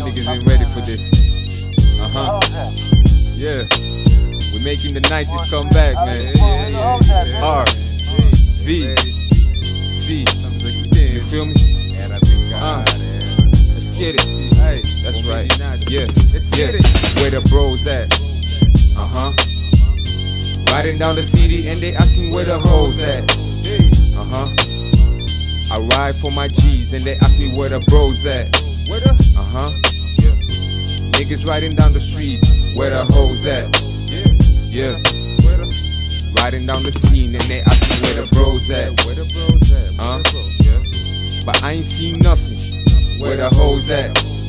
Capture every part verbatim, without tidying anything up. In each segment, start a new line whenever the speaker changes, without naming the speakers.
niggas ain't ready for this. Uh huh. Yeah. We're making the nineties come back, man. Yeah, yeah, yeah. R, V, C. You feel me? Uh, let's get it. Hey, that's right. Yeah, let's get it. Where the bros at? Uh huh. Riding down the city and they asking where the hoes at. Uh huh. I ride for my G's and they ask me where the bros at. Where the? Uh huh. Yeah. Niggas riding down the street, where the hoes at? Yeah. Where the? Riding down the scene and they ask me where the bros at. Where the bros at? Uh. Yeah. But I ain't seen nothing. Where the hoes at?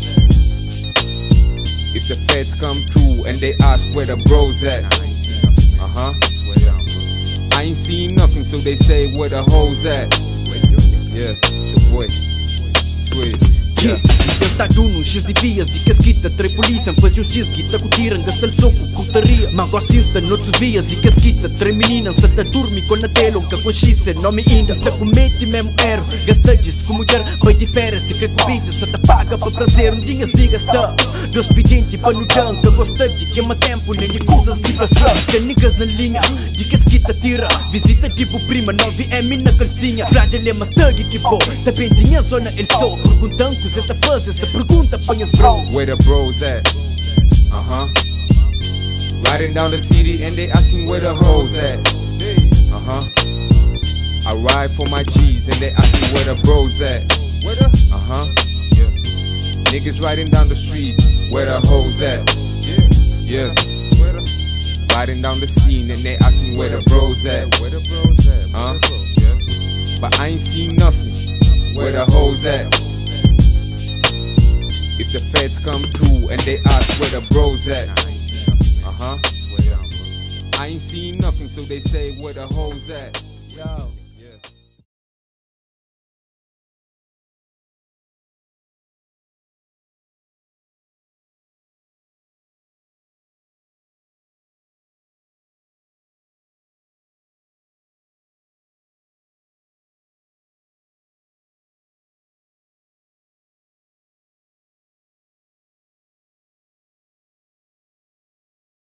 If the feds come through and they ask where the bros at. Uh huh. I ain't seen nothing, so they say where the hoes at. Yeah, it's your boy, Swizz.
Yeah, eu sta unul și-s divias di che schitta tre polizia faz un sis ghitta cu tira nga stel soco cu tăria ma go sinsta no tu vias di che schitta tre menina să te dormi con la telo ca conscisse no mi inda se cometti mesmo erro gastagis como mulher vai difere se que cubija se te paga para prazer um dia diga sta dos pedinti pa no chão que gosta de que ma tempo nem de coisas de pra flor que niggas na linha di che schitta tira visita tipo prima nove m na calcinha fragile mas tag que bo te pentinha zona el sol perguntando se te faz essa pergunta pões bro.
Where the bros at? Uh huh. Riding down the city and they asking where the hoes at. Uh huh. I ride for my G's and they asking where the bros at. Where the? Uh huh. Yeah. Niggas riding down the street, where the hoes at? Yeah. Where the? Riding down the scene and they asking where the bros at. Where the bros at? Huh? Yeah. But I ain't seen nothing. Where the hoes at? If the feds come through and they ask where the bros at. Uh huh. I ain't seen nothing, so they say where the hoes at. Yo.